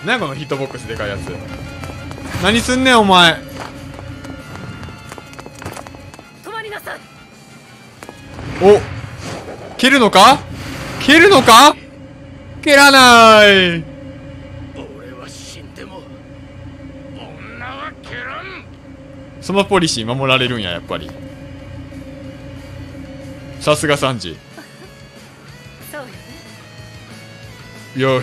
何やこのヒットボックスでかいやつ。何すんねんお前。 止まりなさい。 お、蹴るのか、蹴るのか、蹴らない。 俺は死んでも女は蹴らん。 そのポリシー守られるんや、やっぱり。さすがサンジ。 そうよね。 いや、